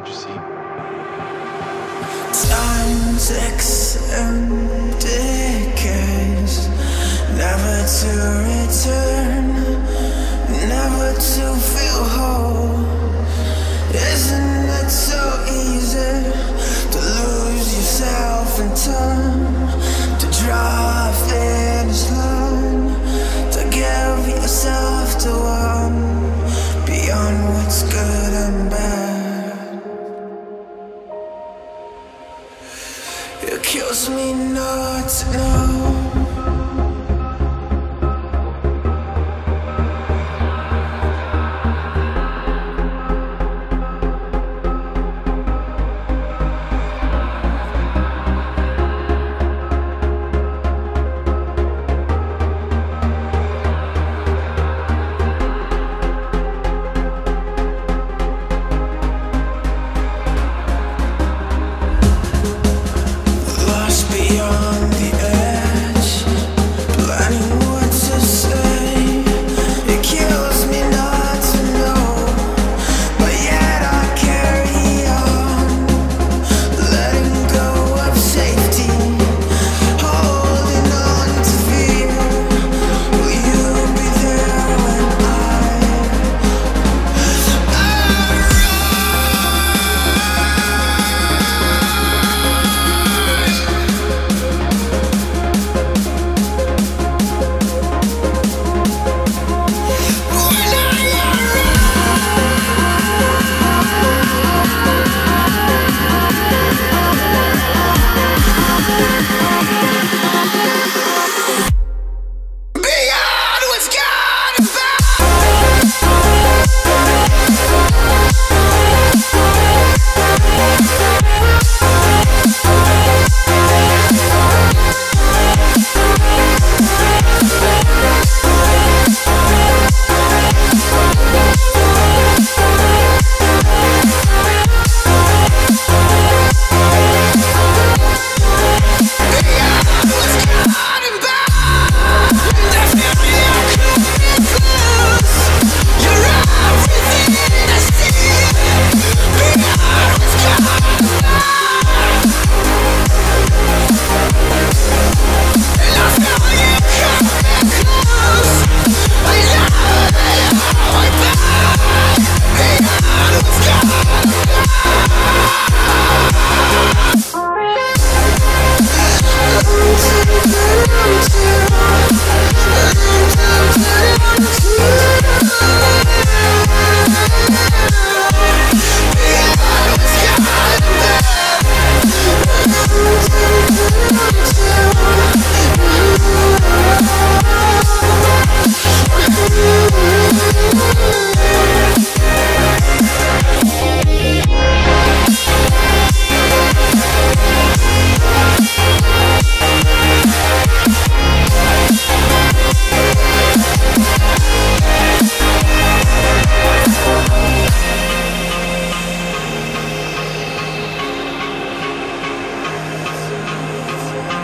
you see? Time takes decades, never to return, never to feel whole. Isn't it so easy to lose yourself in time, to draw a finish line, to give yourself to one beyond what's good and bad? It kills me not to know. Beyond the edge, planning what to say. It kills me not to know, but yet I carry on, letting go of safety, holding on to fear. Will you be there when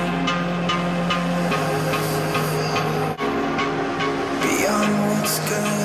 beyond what's good.